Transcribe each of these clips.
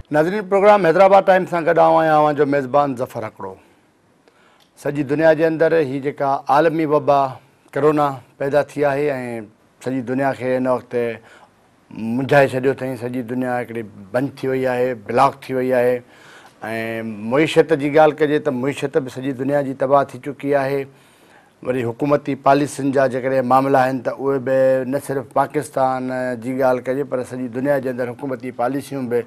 नाज़रीन, programme Hyderabad times सां गॾु आवां जो मेज़बान ज़फ़र हकड़ो। सॼी दुनिया जे अंदरि ही जेका आलमी वबा कोरोना पैदा थी आहे ऐं सॼी दुनिया खे हिन वक़्तु मुंझाए छॾियो अथई। सॼी दुनिया हिकिड़ी बंदि थी वई आहे, ब्लॉक थी वई आहे ऐं मुईशत जी ॻाल्हि कजे त मुईशत बि सॼी दुनिया जी तबाह थी चुकी आहे। वरी हुकूमती पॉलिसियुनि जा जेकॾहिं मामला आहिनि त उहे बि न सिर्फ़ु पाकिस्तान जी ॻाल्हि कजे पर सॼी दुनिया जे अंदरि हुकूमती पॉलिसियूं बि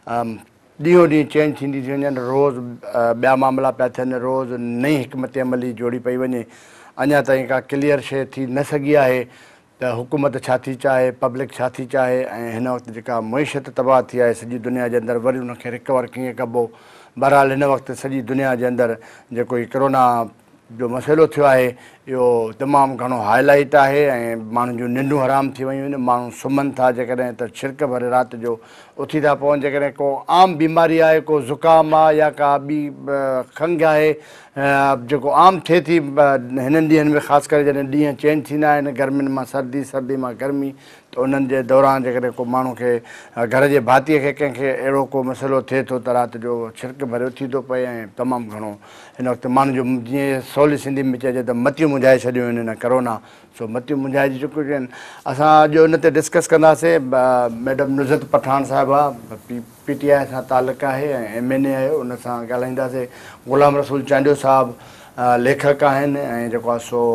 ॾींहों ॾींहुं चेंज थींदी थी वञनि। रोज़ु ॿिया मामला पिया थियनि, रोज़ु नई हिकमत अमली जोड़ी पई वञे। अञा ताईं का क्लियर शइ थी न सघी आहे त हुकूमत छा थी चाहे, पब्लिक छा थी चाहे ऐं हिन वक़्तु जेका मुईशत तबाह थी आहे सॼी दुनिया जे अंदरि, वरी उनखे रिकवर कीअं कबो। बहरहाल हिन वक़्तु सॼी दुनिया जे अंदरि जेको ही कोरोना जो मसइलो थियो आहे इहो तमामु घणो हाईलाइट आहे ऐं माण्हुनि जूं निंडूं हराम थी वयूं आहिनि। माण्हू सुम्हनि था जेकॾहिं त छिरक भरे राति जो उथी था पवनि। जेकॾहिं को आम बीमारी आहे, को ज़ुकाम आहे या का ॿी खंघि आहे जेको आम थिए थी हिननि ॾींहंनि में, ख़ासि करे जॾहिं ॾींहं चेंज थींदा आहिनि, गर्मियुनि मां सर्दी, सर्दी मां गर्मी, त उन्हनि जे दौरान जेकॾहिं को माण्हू खे घर जे भातीअ खे कंहिंखे अहिड़ो को मसइलो थिए थो त राति जो छिरक भरे उथी थो पए ऐं तमामु घणो हिन वक़्तु माण्हू जो जीअं सवली सिंधी में चइजे त मतियूं मुंझाए छॾियूं आहिनि हिन कोरोना। सो मतियूं मुंझाइजी चुकियूं आहिनि। असां अॼु हुन ते डिस्कस कंदासीं। मैडम नुज़रत पठान साहिबा PTI सां तालुक़ु आहे ऐं MNA आहे, उन सां ॻाल्हाईंदासीं। ग़ुलाम रसूल चांडियो साहिबु लेखक आहिनि ऐं जेको आहे सो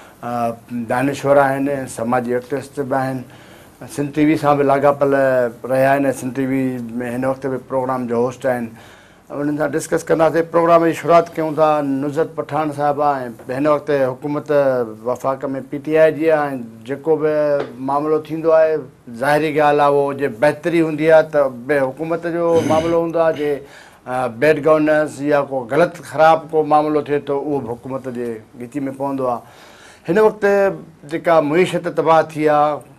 दानिश्वर आहिनि, समाजी एक्टिविस्ट बि आहिनि। सिंध TV सां बि लाॻापियल रहिया आहिनि। सिंध TV में हिन वक़्तु बि प्रोग्राम जो होस्ट आहिनि। उन्हनि सां डिस्कस कंदासीं। प्रोग्राम जी शुरूआति कयूं था नुज़रत पठान साहिबा ऐं हिन वक़्तु हुकूमत वफ़ाक़ में PTI जी आहे ऐं जेको बि मामिलो थींदो आहे ज़ाहिरी ॻाल्हि आहे उहो जे बहितरी हूंदी आहे त हुकूमत जो मामिलो हूंदो आहे। जे बैड गवर्नेंस या को ग़लति ख़राबु को मामिलो थिए थो उहो बि हुकूमत जे गिची में पवंदो आहे। हिन वक़्तु जेका मुईशत तबाह थी आहे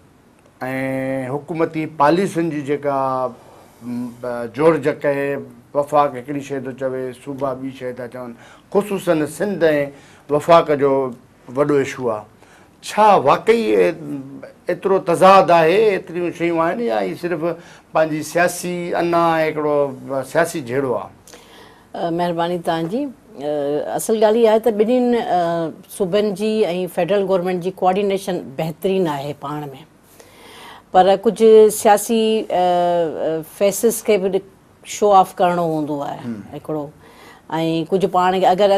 ऐं हुकूमती पॉलिसियुनि जी जेका जोड़ जक आहे, वफ़ाक़ हिकिड़ी शइ थो चवे, सूबा ॿी शइ था चवनि, ख़ुसूसन सिंध ऐं वफ़ाक़ जो वॾो इशू आहे। छा वाक़ई एतिरो तज़ाद आहे, एतिरियूं शयूं आहिनि या ही सिर्फ़ु पंहिंजी सियासी अना ऐं हिकिड़ो सियासी जहिड़ो आहे? महिरबानी तव्हांजी। असल ॻाल्हि इहा आहे त ॿिन्हिनि सूबनि जी ऐं फेडरल गवर्नमेंट जी कोऑर्डिनेशन बहितरीन आहे पाण में, पर कुझु सियासी फेसिस खे बि शो ऑफ करिणो हूंदो आहे हिकिड़ो। ऐं कुझु पाण खे अगरि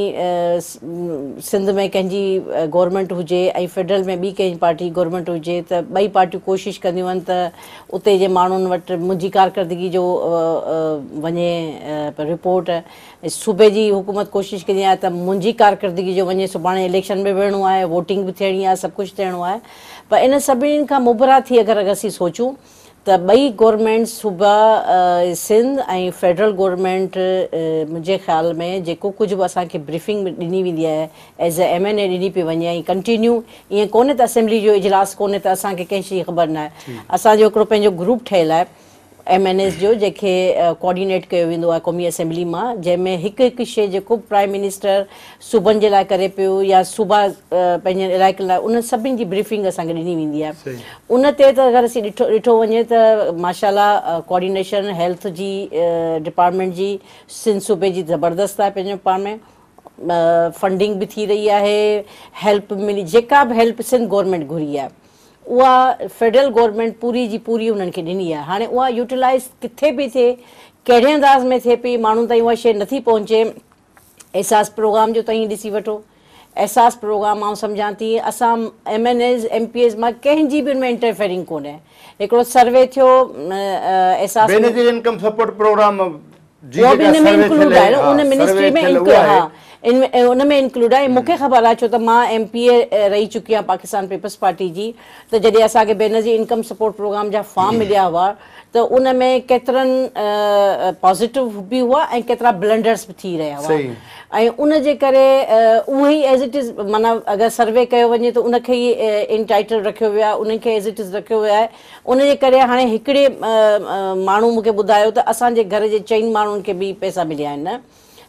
असीं सिंध में कंहिंजी गवर्नमेंट हुजे ऐं फेडरल में ॿी कंहिं पार्टी गवर्नमेंट हुजे त ॿई पार्टियूं कोशिशि कंदियूं आहिनि त उते जे माण्हुनि वटि मुंहिंजी कारकर्दगी जो वञे रिपोर्ट। सूबे जी हुकूमत कोशिशि कंदी आहे त मुंहिंजी कारकर्दगी जो वञे। सुभाणे इलेक्शन में विहणो आहे, वोटिंग बि थियणी आहे, सभु कुझु थियणो आहे। पर इन सभिनीनि खां मुबरा थी अगरि असीं सोचूं त ॿई गवर्नमेंट सूबा सिंध ऐं फेडरल गवर्नमेंट मुंहिंजे ख़्याल में जेको कुझु बि असांखे ब्रीफिंग ॾिनी वेंदी आहे एज़ ए MNA ॾिनी पई वञे ऐं कंटिन्यू। ईअं कोन्हे त असेंबली जो इजलास कोन्हे त असांखे कंहिं शइ जी ख़बर न आहे। असांजो हिकिड़ो पंहिंजो ग्रुप ठहियलु आहे MNAs जो, जंहिंखे कोऑर्डिनेट कयो वेंदो आहे क़ौमी असेंबली मां, जंहिंमें हिकु हिकु शइ जेको प्राइम मिनिस्टर सूबनि जे लाइ करे पियो या सूबा पंहिंजे इलाइक़े लाइ, उन सभिनी जी ब्रीफिंग असांखे ॾिनी वेंदी आहे। उन ते त अगरि असीं ॾिठो वञे त माशाल्लाह कोऑर्डिनेशन हेल्थ जी डिपार्टमेंट जी सिंध सूबे जी ज़बरदस्त आहे। पंहिंजो पाण में फंडिंग बि थी रही आहे, हेल्प मिली, जेका बि हेल्प सिंध गवर्नमेंट घुरी आहे उहा फेडरल गवर्नमेंट पूरी जी पूरी उन्हनि खे ॾिनी आहे। हाणे उहा यूटिलाइज़ किथे बि थिए, कहिड़े अंदाज़ में थिए पई, माण्हुनि ताईं उहा शइ नथी पहुचे। एहसास प्रोग्राम जो तव्हां ॾिसी वठो। एहसास प्रोग्राम आउं सम्झां थी असां MNAs MPs मां कंहिंजी बि हुन में इंटरफेयरिंग कोन्हे। हिकिड़ो सर्वे थियो एहसास इनकम सपोर्ट प्रोग्राम उहो बि हिन में इंक्लूड आहे, उन मिनिस्ट्री में उन में इंक्लूड आहे। मूंखे ख़बर आहे छो त मां MPA रही चुकी आहियां पाकिस्तान पीपल्स पार्टी जी। त जॾहिं असांखे बेनज़ीर इनकम सपोर्ट प्रोग्राम जा फॉर्म मिलिया हुआ त उन में केतिरनि पॉज़िटिव बि हुआ ऐं केतिरा ब्लंडर्स बि थी रहिया हुआ। ऐं उन जे करे उहो ई एज़ इट इज़, माना अगरि सर्वे कयो वञे त उनखे ई इन टाइटल रखियो वियो आहे, उनखे एज़ इट इज़ रखियो वियो आहे। उन जे करे हाणे हिकिड़े माण्हू मूंखे ॿुधायो त असांजे घर जे 4 माण्हुनि खे बि पैसा मिलिया आहिनि।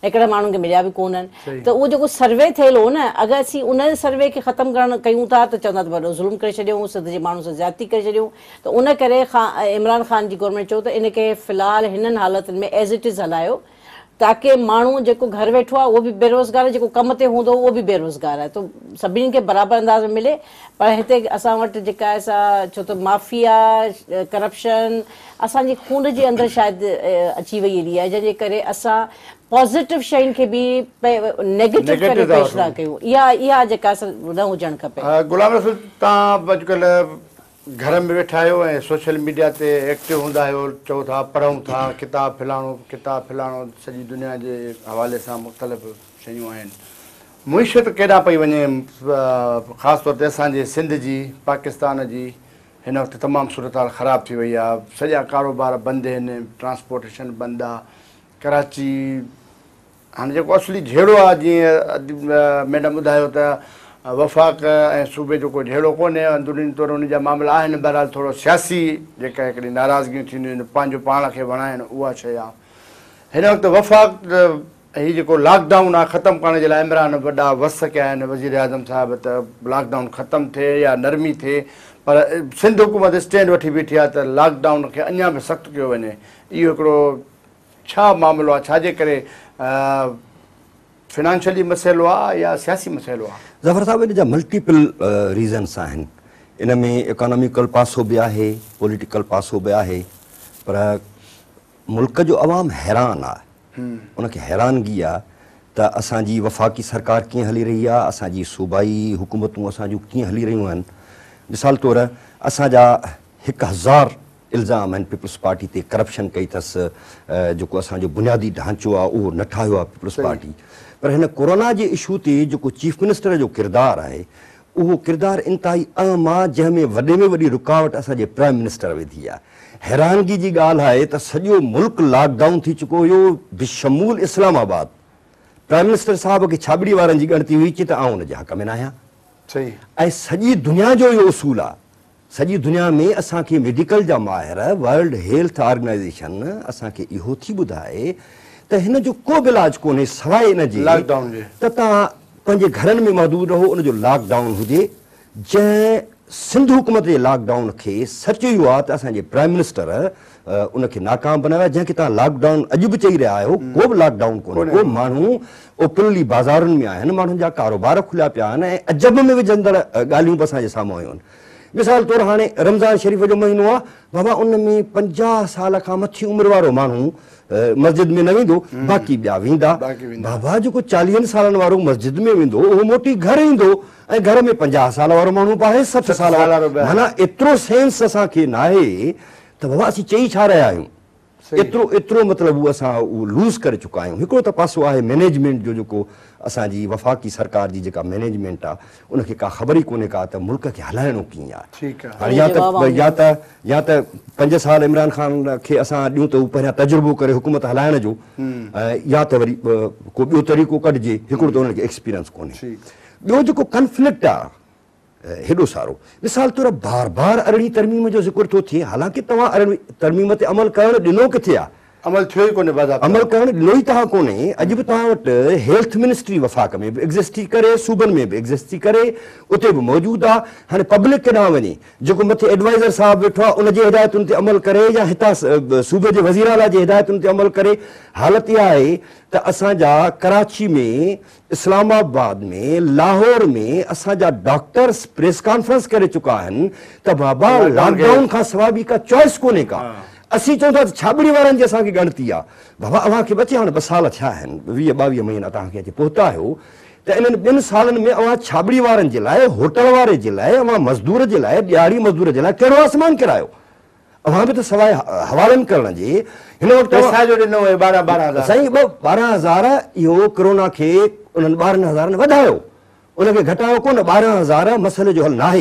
हिकिड़े माण्हुनि खे मिलिया बि कोन आहिनि। त उहो जेको सर्वे थियल हो न, अगरि असीं उन सर्वे खे ख़तमु करणु कयूं था त चवंदा त वॾो ज़ुल्म करे छॾियूं, सिंध जे माण्हू सां ज़्यादती करे छॾियूं। त उन करे इमरान ख़ान जी गवर्नमेंट चयो त इनखे फ़िलहालु हिननि हालतुनि में एज़ इट इज़ हलायो, ताकी माण्हू जेको घर वेठो आहे उहो बि बेरोज़गार आहे, जेको कम ते हूंदो उहो बि बेरोज़गार आहे, त सभिनी खे बराबरि अंदाज़ में मिले। पर हिते असां वटि जेका आहे सा छो त माफ़िया, करप्शन असांजे खून जे अंदरि शायदि अची वई एॾी आहे, जंहिंजे करे असां पॉज़िटिव शयुनि खे बि नेगेटिव करे पेश था कयूं। इहा जेका न हुजणु खपे। गुलाम रसूल, तव्हां अॼुकल्ह घर में वेठा आहियो ऐं सोशल मीडिया ते एक्टिव हूंदा आहियो, चओ था पढ़ूं था, किताब फलाणो सॼी दुनिया जे हवाले सां मुख़्तलिफ़ शयूं आहिनि। मुइशत केॾां पई वञे, ख़ासि तौर ते असांजे सिंध जी, पाकिस्तान जी हिन वक़्तु तमामु सूरत हाल ख़राबु थी वई आहे। सॼा कारोबार बंदि आहिनि, ट्रांसपोर्टेशन बंदि आहे। कराची हाणे जेको असली झेड़ो आहे, जीअं मैडम ॿुधायो त वफ़ाक़ ऐं सूबे जो कोई झेड़ो कोन्हे, अंदरूनी तौरु उन जा मामला आहिनि। बहरहाल थोरो सियासी जेका हिकिड़ी नाराज़गियूं थींदियूं आहिनि, पंहिंजो पाण खे वणाइनि, उहा शइ आहे। हिन वक़्तु वफ़ाक़ हीउ जेको लॉकडाउन आहे ख़तमु करण जे लाइ इमरान वॾा वस कया आहिनि, वज़ीर आज़म साहिब, त लॉकडाउन ख़तमु थिए या नरमी थिए। पर सिंध हुकूमत स्टैंड वठी बीठी आहे त लॉकडाउन खे अञा बि सख़्तु कयो वञे। इहो हिकिड़ो छा मामिलो आहे, छाजे करे फिनेंशियली मसइलो आहे या सियासी मसइलो आहे? ज़फ़र साहिब, इन जा मल्टीपल रीज़न्स आहिनि। इन में इकोनॉमिकल पासो बि आहे, पॉलिटिकल पासो बि आहे। पर मुल्क जो अवाम हैरान आहे, उनखे हैरानगी आहे त असांजी वफ़ाक़ी सरकार कीअं हली रही आहे, असांजी सूबाई हुकूमतूं असांजूं कीअं हली रहियूं आहिनि। मिसाल तौरु असांजा 1000 इल्ज़ाम आहिनि पीपल्स पार्टी ते, करप्शन कई अथसि, जेको असांजो बुनियादी ढांचो आहे उहो न ठाहियो आहे पीपल्स पार्टी। पर हिन कोरोना जे इशू ते जेको चीफ मिनिस्टर जो किरदारु आहे, उहो किरदारु इंतिहाई अहम आहे, जंहिंमें वॾे में वॾी रुकावट असांजे प्राइम मिनिस्टर विधी आहे। हैरानगी जी ॻाल्हि आहे त सॼो मुल्क लॉकडाउन थी चुको हुयो, बिशमूल इस्लामाबाद। प्राइम मिनिस्टर साहिब खे छाबड़ी वारनि जी ॻणती हुई कि त आउं हुनजे हक़ में न आहियां। सही। ऐं सॼी दुनिया जो इहो उसूल आहे, सॼी दुनिया में असांखे मेडिकल जा माहिर, वर्ल्ड हेल्थ ऑर्गेनाइज़ेशन असांखे इहो थी ॿुधाए त हिन जो को बि इलाजु कोन्हे सवाइ इन जे लॉकडाउन जे, त तव्हां पंहिंजे घरनि में महदूद रहो, उनजो लॉकडाउन हुजे। जंहिं सिंध हुकूमत जे लॉकडाउन खे सच इहो आहे त असांजे प्राइम मिनिस्टर उनखे नाकाम बनायो आहे, जंहिंखे तव्हां लॉकडाउन अॼु बि चई रहिया आहियो। को बि लॉकडाउन कोन्हे, को माण्हू ओपनली बाज़ारुनि में आहिनि, माण्हुनि जा कारोबार खुलिया पिया आहिनि ऐं अजब में विझंदड़ ॻाल्हियूं बि असांजे साम्हूं आयूं आहिनि। मिसाल तौरु हाणे रमज़ान शरीफ़ जो महीनो आहे, बाबा उन में 50 साल खां मथे उमिरि वारो माण्हू मस्जिद में न वेंदो, बाक़ी ॿिया वेंदा। बाबा जेको 40 सालनि वारो मस्जिद में वेंदो, उहो मोटी घर ईंदो ऐं घर में 50 साल वारो माण्हू पाए 60 साल वारो। माना एतिरो सेंस असांखे न आहे त बाबा असीं चई छा रहिया आहियूं। एतिरो मतिलबु असां उहो लूज़ करे चुका आहियूं। हिकिड़ो त पासो आहे मैनेजमेंट जो, जेको असांजी वफ़ाक़ी सरकार जी जेका मैनेजमेंट आहे, उनखे का ख़बर ई कोन्हे का त मुल्क खे हलाइणो कीअं आहे। हाणे या त 5 साल इमरान ख़ान खे असां ॾियूं त हू पहिरियां तजुर्बो करे हुकूमत हलाइण जो, या त वरी को ॿियो तरीक़ो कढिजे। हिकिड़ो त उनखे एक्सपीरियंस कोन्हे। ॿियो जेको कन्फ्लिक्ट आहे हेॾो सारो, मिसाल तौरु बार बार 18वीं तरमीम जो ज़िक्र थो थिए, हालांकि तव्हां 18वीं तरमीम ते अमल करणु ॾिनो किथे आहे? अमल थियो ई कोन्हे, अमल करणु ॾिनो ई तव्हां कोन्हे। अॼु बि तव्हां वटि हेल्थ मिनिस्ट्री वफ़ाक़ में बि एग्ज़िस्ट थी करे, सूबनि में बि एग्ज़िस्ट थी करे, उते बि मौजूदु आहे। हाणे पब्लिक केॾांहुं वञे, जेको मथे एडवाइज़र साहिबु वेठो आहे उनजी हिदायतुनि ते अमल करे, या हितां सूबे जे वज़ीर आला जी हिदायतुनि ते अमल करे। हालत इहा आहे त असांजा कराची में, इस्लामाबाद में, लाहौर में असांजा डॉक्टर्स प्रेस कॉन्फ्रेंस करे चुका आहिनि त बाबा लॉकडाउन खां सवाइ ॿी का चॉइस कोन्हे का। असीं चऊं था त छाबड़ी वारनि जी असांखे ॻणती आहे। बाबा अव्हांखे बचे हाणे 2 साल थिया आहिनि, 20-22 महीना तव्हांखे अची पहुता आहियो, त इन्हनि 2 सालनि में अव्हां छाबड़ी वारनि जे लाइ, होटल वारे जे लाइ, अव्हां मज़दूर जे लाइ, ॾियारी मज़दूर जे लाइ कहिड़ो आसमान किरायो? अव्हां बि त सवाइ हवालनि करण जे हिन वक़्तु ॾिनो 12,000 साईं 12,000 इहो कोरोना खे उन्हनि 12,000 वधायो, उनखे घटायो कोन। 12,000 मसइले जो हल न आहे।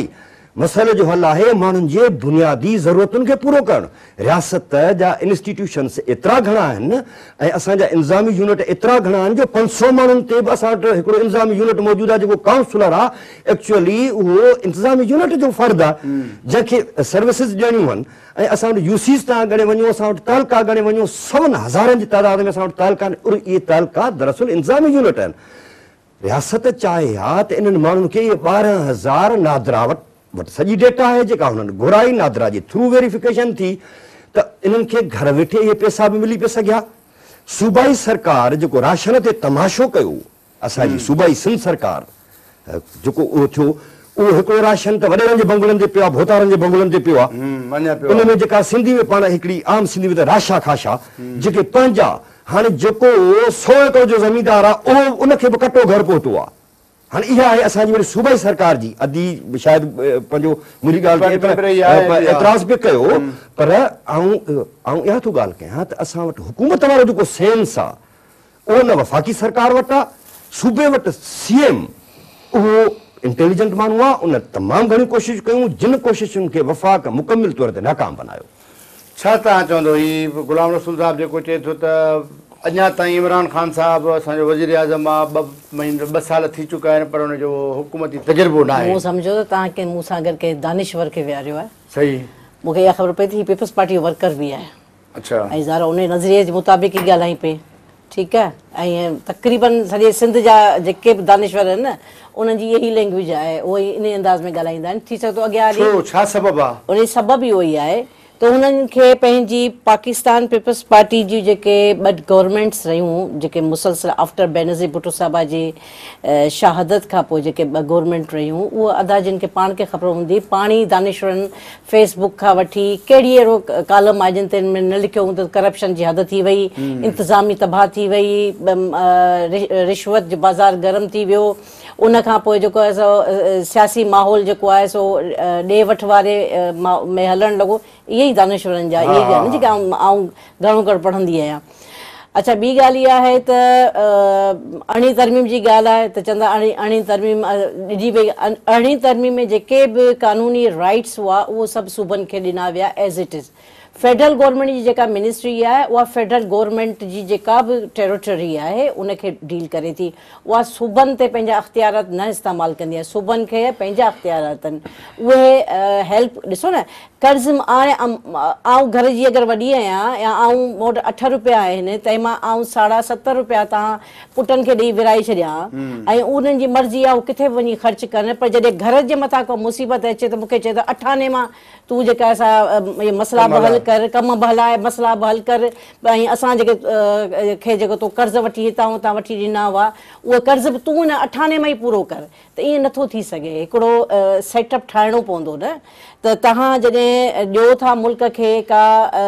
मसइले जो हल आहे माण्हुनि जे बुनियादी ज़रूरतुनि खे पूरो करणु। रियासत जा इंस्टीट्यूशन्स एतिरा घणा आहिनि ऐं असांजा इंतिज़ामी यूनिट एतिरा घणा आहिनि जो 500 माण्हुनि ते बि असां वटि हिकिड़ो इंतिज़ामी यूनिट मौजूदु आहे जेको काउंसलर आहे। एक्चुअली उहो इंतिज़ामी यूनिट जो फ़र्ज़ु आहे जंहिंखे सर्विसिस ॾियणियूं आहिनि। ऐं असां वटि यूसीस तां ॻणे वञूं, असां वटि तालका ॻणे वञूं, 100 हज़ारनि जी तादाद में असां वटि तालका आहिनि और इहे तालका दरअसल इंतिज़ामी यूनिट आहिनि। रियासत चाहे हा त इन्हनि माण्हुनि खे इहे 12,000 नादरा वटि सॼी डेटा आहे जेका हुननि घुराई, नादरा जे थ्रू वेरिफिकेशन थी त इन्हनि खे घर वेठे इहे पैसा बि मिली पिया सघिया। सूबाई सरकार जेको राशन ते तमाशो कयो, असांजी सूबाई सिंध सरकार जेको उहो थियो, उहो हिकिड़ो राशन त वॾेरनि जे बंगलनि ते पियो आहे, भोतारनि जे बंगलनि ते पियो आहे। उन में जेका सिंधी में पाण हिकिड़ी आम सिंधी में त राशा खाशा जेके पंहिंजा, हाणे जेको 100 एकड़ जो ज़मीनदार आहे उहो उनखे बि कटो घर पहुतो आहे। हाणे इहा आहे असांजी वरी सूबाई सरकार जी अदी शायदि पंहिंजो मुंहिंजी ॻाल्हि ते एतिराज़ बि कयो, पर आऊं इहा थो ॻाल्हि कयां त असां वटि हुकूमत वारो जेको सेंस आहे उहो न वफ़ाक़ी सरकार वटि आहे। सूबे वटि CM उहो इंटेलिजेंट माण्हू आहे, उन तमामु घणियूं कोशिशूं कयूं, जिन कोशिशुनि खे वफ़ाक़ मुकमिल तौर ते नाकाम बनायो। छा तव्हां चवंदो ही गुलाम रसूल साहब जेको चए थो त अञा ताईं इमरान ख़ान साहब असांजो वज़ीर आज़म आहे, 2 साल थी चुका आहिनि, पर हुनजो हुकूमती तजुर्बो न आहे। मूं सम्झो त तव्हांखे मूं सां गॾु कंहिं दानिश्वर खे विहारियो आहे। सही, मूंखे इहा ख़बर पई थी पीपल्स पार्टी जो वर्कर बि आहे। अच्छा, ऐं ज़ारा उन नज़रिए जे मुताबिक़ ई ॻाल्हाई पई, ठीकु आहे। ऐं तक़रीबन सॼे सिंध जा जेके बि दानिश्वर आहिनि न, उन्हनि जी इहा ई लैंग्वेज आहे, उहो ई इन अंदाज़ में ॻाल्हाईंदा आहिनि। थी सघे थो अॻियां छा सबबु आहे? उन सबबु ई उहो ई आहे त हुननि खे पंहिंजी पाकिस्तान पीपल्स पार्टी जी जेके 2 गवर्नमेंट्स रहियूं, जेके मुसलसल आफ्टर बेनज़ीर भुट्टो साहिबा जी शहादत खां पोइ जेके 2 गवर्नमेंट रहियूं, उहो अदा जिन खे पाण खे ख़बर हूंदी, पाणी दानिश्वरनि फेसबुक खां वठी कहिड़ी अहिड़ो कालम आहे जिन ते में न लिखियो हूंदो करप्शन जी हद थी वई, इंतिज़ामी तबाह थी वई, रिश्वत जो बाज़ार गरम थी वियो। उन खां पोइ जेको आहे सो सियासी माहौल जेको आहे सो ॾे वठि वारे में हलणु लॻो। इहे ई दानिश्वरनि जा इहे ई आहिनि जेके आऊं घणो घणो पढ़ंदी आहियां। अच्छा, ॿी ॻाल्हि इहा आहे त 8वीं तरमीम जी ॻाल्हि आहे त चवंदा 8वीं तरमीम ॾिनी वई। 8वीं तरमीम में जेके बि कानूनी राइट्स हुआ उहो सभु सूबनि खे ॾिना विया as it is. Federal government जी जेका मिनिस्ट्री आहे उहा फेडरल गवर्नमेंट जी जेका बि टेरिटरी आहे उनखे डील करे थी, उहा सूबनि ते पंहिंजा अख़्तियारात न इस्तेमालु कंदी आहे। सूबनि खे पंहिंजा अख़्तियारात आहिनि, उहे हेल्प ॾिसो न। कर्ज़ हाणे आऊं घर जी अगरि वॾी आहियां या आऊं वटि 8 रुपया आहिनि, तंहिंमां आऊं 70 रुपया तव्हां पुटनि खे ॾेई विराए छॾियां ऐं उन्हनि जी मर्ज़ी आहे उहो किथे बि वञी ख़र्चु कनि, पर जॾहिं घर जे मथां को मुसीबत अचे त मूंखे चए त 8 आने मां तूं जेका असां मसइला बि हल कर, कम बि हलाए, मसइला बि हल कर। ऐं असां जेके जेको तूं कर्ज़ वठी हितां हुतां वठी ॾिना हुआ, उहो कर्ज़ बि तूं हिन 8 आने मां ई पूरो कर। त ईअं नथो थी सघे, हिकिड़ो सेटअप ठाहिणो पवंदो न। त तव्हां जॾहिं ॾियो था मुल्क खे का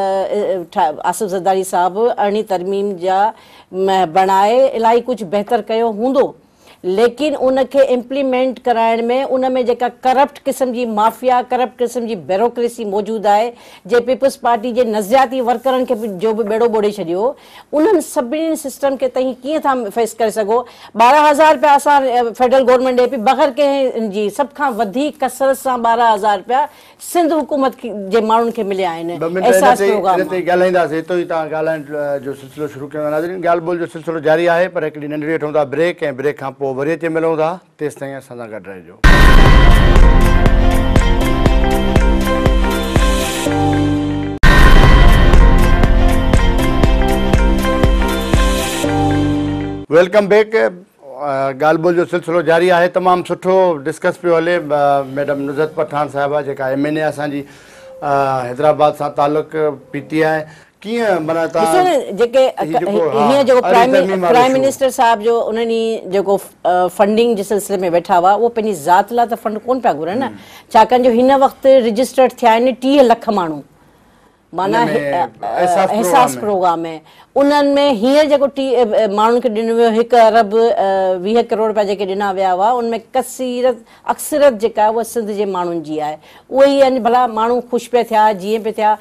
आसिफ़ ज़रदारी साहिबु 8वीं तरमीम जा बणाए इलाही कुझु बहितर कयो हूंदो, लेकिन उनखे इम्प्लीमेंट कराइण में उन में जेका करप्ट क़िस्म जी माफ़िया, करप्ट क़िस्म जी ब्यूरोक्रेसी मौजूदु आहे, जे पीपल्स पार्टी जे नज़रियाती वर्करनि खे जो बि बेड़ो ॿोड़े छॾियो, उन्हनि सभिनी सिस्टम खे तव्हां कीअं था फेस करे सघो। 12,000 रुपया असां फेडरल गवर्नमेंट ॾिए पई बग़ैर कंहिं जी, सभ खां वधीक कसरत सां 12,000 रुपया सिंध हुकूमत जे माण्हुनि खे मिलिया आहिनि। ॻाल्हाईंदासीं हितो ई तव्हां ॻाल्हाइण जो सिलसिलो शुरू कयो। नाज़रीन, ॻाल्हि ॿोल जो सिलसिलो जारी आहे, पर हिकिड़ी नंढड़ी वठूं था ब्रेक, ऐं ब्रेक खां पोइ वरी अची मिलूं था। तेसि ताईं असां सां गॾु रहिजो। Welcome back. ॻाल्हि ॿोल जो सिलसिलो जारी आहे। तमामु सुठो डिस्कस पियो हले। मैडम नुज़रत पठान साहिबा जेका MNA असांजी हैदराबाद सां तालुक पीती आहे, कीअं माना जेके हीअं जेको प्राइम मिनिस्टर साहिब जो उन्हनि जेको फंडिंग जे सिलसिले में वेठा हुआ, उहो पंहिंजी ज़ात लाइ त फंड कोन पिया घुरनि न, छाकाणि जो हिन वक़्तु रजिस्टर्ड थिया आहिनि 30 लख माण्हू माना एहसास प्रोग्राम में। उन्हनि में हींअर जेको माण्हुनि खे ॾिनो वियो 1 अरब 20 करोड़ रुपया जेके ॾिना विया हुआ, उनमें अक्सरत जेका आहे उहा सिंध जे माण्हुनि जी आहे। उहे ई आहिनि, भला माण्हू ख़ुशि पिया थिया, जीअं पिया थिया।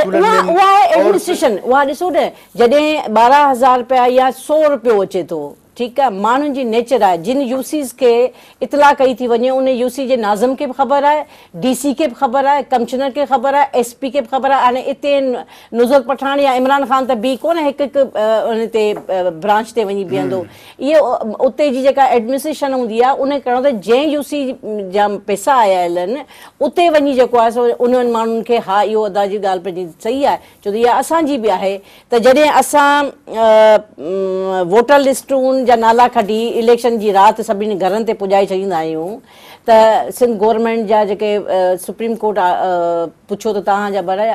उहा एडमिनिस्ट्रेशन, उहा ॾिसो न, जॾहिं 12,000 रुपया या 100 रुपयो अचे थो, ठीकु आहे, माण्हुनि जी नेचर आहे। जिन यूसीस खे इतला कई थी वञे उन यूसी जे नाज़िम खे बि ख़बर आहे, DC खे बि ख़बर आहे, कमिश्नर खे ख़बर आहे, SP खे बि ख़बर आहे। हाणे हिते नुज़रत पठान या इमरान ख़ान त बि कोन हिकु हिकु उन ते ब्रांच ते वञी बीहंदो। इहे उते जी जेका एडमिनिस्ट्रेशन हूंदी आहे उन करिणो त जंहिं यूसी जा पैसा आयल आहिनि उते वञी जेको आहे सो उन्हनि माण्हुनि खे हा इहो अदा जी ॻाल्हि पंहिंजी सही आहे, छो त इहा असांजी बि आहे त जॾहिं असां वोटर लिस्टूं जा नाला कढी इलेक्शन जी राति सभिनी घरनि ते पुॼाए छॾींदा आहियूं त सिंध गवर्नमेंट जा जेके सुप्रीम कोर्ट पुछो त तव्हांजा बराए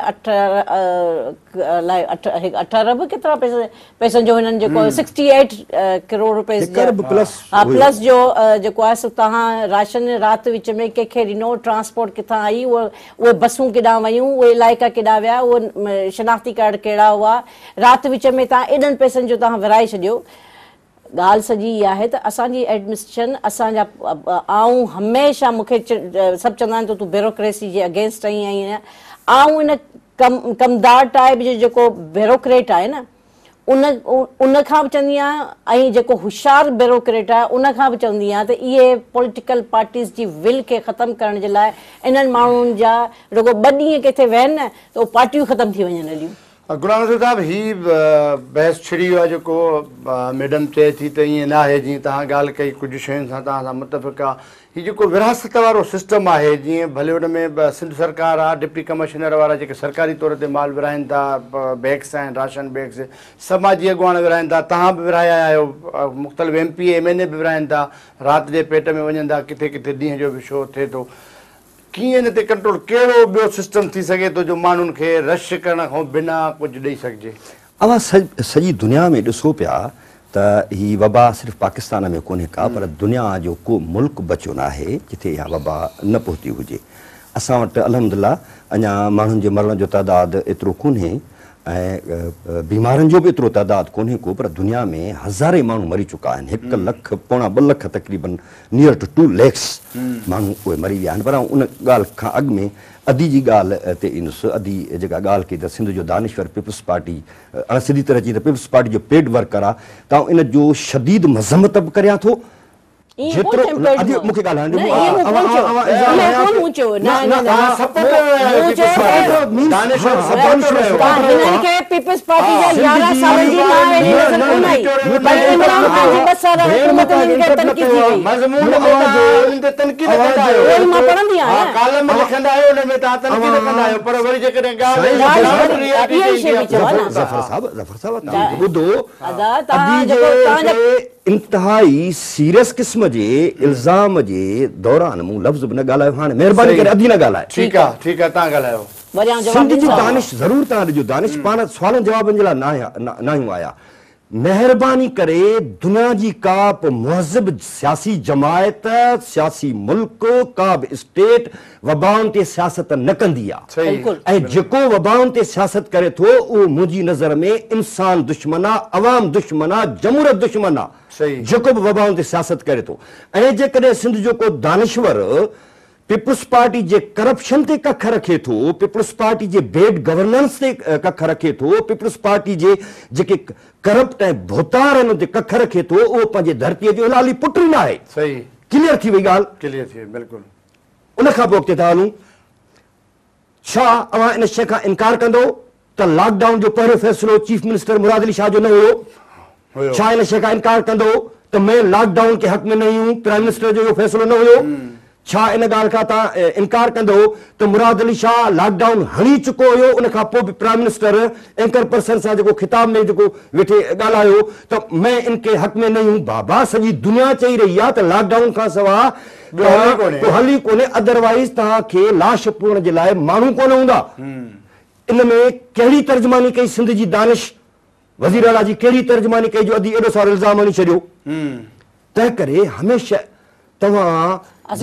18 अरब केतिरा पैसनि जो हिननि जेको 68 करोड़ रुपए प्लस जो जेको आहे सो तव्हां राशन राति विच में कंहिंखे ॾिनो, ट्रांसपोर्ट किथां आई, उहे बसूं केॾां वयूं, उहे इलाइक़ा केॾां विया, उहे शनाख़्ती कार्ड कहिड़ा हुआ, राति विच में तव्हां एॾनि पैसनि जो तव्हां विराए छॾियो। ॻाल्हि सॼी इहा आहे त असांजी एडमिनिस्ट्रेशन असांजा आऊं हमेशह मूंखे सभु चवंदा आहिनि त तूं ब्यूरोक्रेसी जे अगेंस्ट आई आहीं, आऊं इन कमदार टाइप जो जेको ब्यूरोक्रेट आहे न उन खां बि चवंदी आहियां, ऐं जेको होशियारु ब्यूरोक्रेट आहे उन खां बि चवंदी आहियां त इहे पॉलिटिकल पार्टीज़ जी विल खे ख़तमु करण जे लाइ इन्हनि माण्हुनि जा रुगो 2 ॾींहं किथे वेहनि न त उहे पार्टियूं ख़तमु थी वञनि हलियूं। गुलाम नज़ीर साहब, ही बहस छिड़ी वियो आहे जेको मैडम चए थी त ईअं न आहे जीअं तव्हां ॻाल्हि कई, कुझु शयुनि सां तव्हां सां मुतफ़िक़ आहे। हीउ जेको विरासत वारो सिस्टम आहे, जीअं भले हुन में सिंध सरकार आहे, डिप्टी कमिश्नर वारा जेके सरकारी तौर ते माल विराइनि था, बैग्स आहिनि, राशन बैग्स, समाजी अॻुवान विराइनि था, तव्हां बि विराया आहियो, मुख़्तलिफ़ MP MNA बि विराइनि था, राति जे पेट में वञनि था, किथे किथे ॾींहं जो बि शो थिए थो। कीअं हिन ते कंट्रोल, कहिड़ो ॿियो सिस्टम थी सघे थो जो माण्हुनि खे रश करण खां बिना कुझु ॾेई सघिजे? अवां सॼी दुनिया में ॾिसो पिया त ही वबा सिर्फ़ु पाकिस्तान में कोन्हे का, पर दुनिया जो को मुल्क बचियो न आहे जिथे इहा वबा न पहुती हुजे। असां वटि अल्हम्दुलिल्लाह अञा माण्हुनि जे मरण जो तइदादु एतिरो कोन्हे ऐं बीमारनि जो बि एतिरो तइदादु कोन्हे को, पर दुनिया में हज़ारे माण्हू मरी चुका आहिनि। 1 लख पौणा 2 लख तक़रीबन नियर टू 2 lakhs माण्हू उहे मरी विया आहिनि। पर उन ॻाल्हि खां अॻु में अदी जी ॻाल्हि ते ईंदुसि। अदी जेका ॻाल्हि कई त सिंध जो दानिश्वर पीपल्स पार्टी सिधी तरह चई त पीपल्स पार्टी जो पेड वर्कर आहे, त इन जो शदीद मज़म्मत बि करियां थो। जेतिरो मूंखे ॻाल्हाइण इंतहाई सीरियस क़िस्म जे इल्ज़ाम जे दौरान मूं लफ़्ज़ बि न ॻाल्हायो। हाणे महिरबानी करे अदी न ॻाल्हाए। ठीकु आहे, ठीकु आहे, तव्हां ॻाल्हायो। सिंध जी दानिश ज़रूरु तव्हां ॾिजो, दानिश पाण सुवालनि जवाबनि जे लाइ न आहियूं आया। महिरबानी करे दुनिया जी का बि मुहज़िब सियासी जमायत, सियासी मुल्क, का बि स्टेट वबाउनि ते सियासत न कंदी आहे, ऐं जेको वबाउनि ते सियासत करे थो उहो मुंहिंजी नज़र में इंसान दुश्मन आहे, अवाम दुश्मन आहे, जमहूरियत दुश्मन आहे, जेको बि वबाउनि ते सियासत करे थो। ऐं जेकॾहिं सिंध जो को दानिश्वर पीपल्स पार्टी जे करप्शन ते कख रखे थो, पीपल्स पार्टी जे बेड गवर्नेंस ते कख रखे थो, पीपल्स पार्टी जे जेके करप्ट ऐं भोतार आहिनि उते कख रखे थो, उहो पंहिंजे धरतीअ जो लाली पुट न आहे। सही, क्लियर थी वई ॻाल्हि? क्लियर थी वई, बिल्कुलु। उन खां पोइ अॻिते था हलूं। छा अवां इन शइ खां इनकार कंदो त लॉकडाउन जो पहिरियों फ़ैसिलो चीफ मिनिस्टर मुराद अली शाह जो न हुयो? छा इन शइ खां इनकार कंदो त मैं लॉकडाउन के हक़ में नहीं हूं, प्राइम मिनिस्टर जो इहो फ़ैसिलो न हुयो? छा इन ॻाल्हि खां तव्हां इनकार कंदो त मुराद अली शाह लॉकडाउन हणी चुको हुयो, उन खां पोइ बि प्राइम मिनिस्टर एंकर पर्सन सां जेको ख़िताब में जेको वेठे ॻाल्हायो त मैं इनके हक़ में नहीं हूं? बाबा सॼी दुनिया चई रही आहे त लॉकडाउन खां सवाइ तो हली कोन्हे, अदरवाइज़ तव्हांखे लाश पूरण जे लाइ माण्हू कोन हूंदा। इन में कहिड़ी तर्जुमानी कई सिंध जी दानिश वज़ीर आला जी, कहिड़ी तर्जुमानी कई जो अदी एॾो सारो इल्ज़ाम हणी छॾियो? तंहिं करे हमेशह तव्हां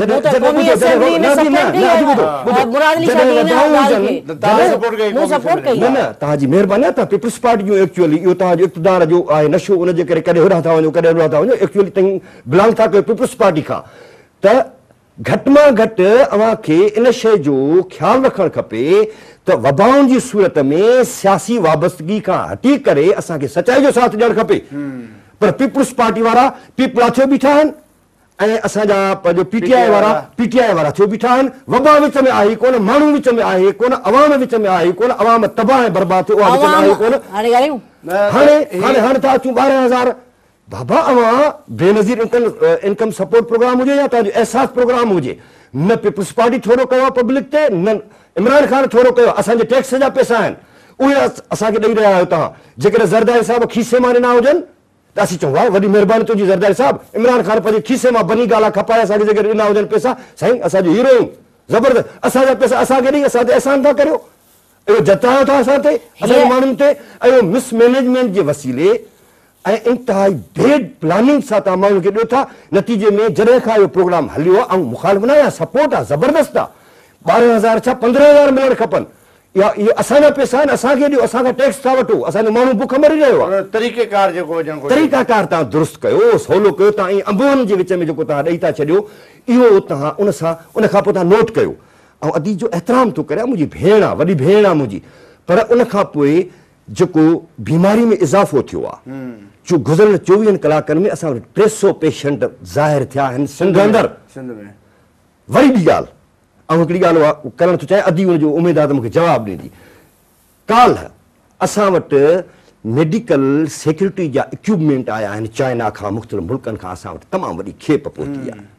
तव्हांजी महिरबानी आहे, तव्हां पीपल्स पार्टी जो एक्चुअली इहो तव्हांजो इक़्तिदार जो आहे नशो, उनजे करे कॾहिं होॾां था वञो, कॾहिं होॾां था वञो, एक्चुअली तव्हां बिलोंग था कयो पीपल्स पार्टी खां। त घटि मां घटि अव्हां खे इन शइ जो ख़्यालु रखणु खपे त वबाउनि जी सूरत में सियासी वाबस्तगी खां हटी करे असांखे सचाई जो साथ ॾियणु खपे। पर पीपुल्स पार्टी वारा पीपला थियो बीठा आहिनि ऐं असांजा पंहिंजो पीटीआई वारा थियो बीठा आहिनि। वबा विच में आहे कोन, माण्हू विच में आहे कोन, अवाम विच में आहे कोन, अवाम तबाह ऐं बर्बाद थियो उहा विच में आहे कोन। हाणे था अचूं 12,000। बाबा अवां बेनज़ीर इनकम सपोर्ट प्रोग्राम हुजे या तव्हांजो एहसास प्रोग्राम हुजे, न पीपुल्स पार्टी थोरो कयो आहे पब्लिक ते, न इमरान ख़ान थोरो कयो। असांजे टैक्स जा पैसा आहिनि उहे असांखे ॾेई रहिया आहियो तव्हां। जेकॾहिं ज़रदारी साहिब खीसे मां ॾिना हुजनि त असीं चऊं वाह वॾी महिरबानी तुंहिंजी ज़रदारी साहिब, इमरान ख़ान पंहिंजे खीसे मां बनी ॻाल्हि खपाए असांखे जेकॾहिं ॾिना हुजनि पैसा, साईं असांजो हीरो आहियूं ज़बरदस्त, असांजा पैसा असांखे ॾेई असां ते अहसान था करियो, इहो जतायो था असां ते असांजे माण्हुनि ते। इहो मिसमैनेजमेंट जे वसीले ऐं इंतिहाई बेड प्लानिंग सां तव्हां माण्हुनि खे ॾियो था। नतीजे में जॾहिं खां इहो प्रोग्राम हलियो आहे, ऐं मुखालिफ़ न आहे, सपोर्ट आहे, ज़बरदस्त आहे। 12,000 छा 15,000 मिलणु खपनि। इहे असांजा पैसा आहिनि, असांखे ॾियो, असांखां टैक्स था वठो, असांजो माण्हू बुख मरी रहियो आहे। तरीक़ेकार जेको हुजणु घुरिजे, तरीक़ाकार तव्हां दुरुस्त कयो, सवलो कयो। तव्हां ईअं अंबोहनि जे विच में जेको तव्हां ॾेई था छॾियो, इहो तव्हां उन खां पोइ तव्हां नोट कयो। ऐं अदी जो एतिराम थो करे, मुंहिंजी भेण आहे, वॾी भेण आहे मुंहिंजी, पर उन खां पोइ जेको बीमारी में इज़ाफ़ो थियो आहे, जो गुज़िरियल 24 कलाकनि में असां वटि 300 पेशेंट ज़ाहिर थिया आहिनि सिंध अंदरि। वरी ॿी ॻाल्हि, ऐं हिकिड़ी ॻाल्हि उहा करणु थो चाहियां, अदी हुनजो उमेद आहे त मूंखे जवाबु ॾींदी। काल्ह असां वटि मेडिकल सिक्योरिटी जा इक्विपमेंट आया आहिनि चाइना खां, मुख़्तलिफ़ मुल्कनि खां, असां वटि तमामु वॾी खेप पहुती आहे।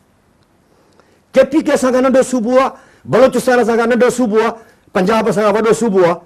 KPK असां खां नंढो सूबो आहे, बलोचिस्तान असां खां नंढो सूबो आहे, पंजाब असां खां वॾो सूबो आहे।